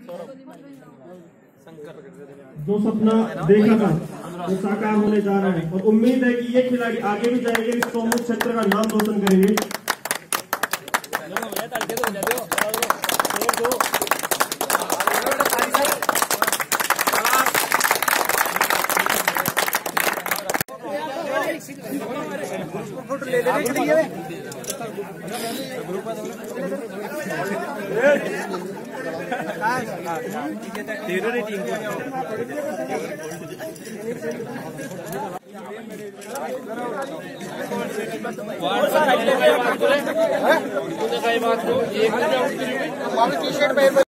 जो सपना देखा था वो साकार होने जा रहा है और उम्मीद है कि ये खिलाड़ी आगे भी जाएंगे, इस सोमू क्षेत्र का नाम रोशन करेंगे। T shirt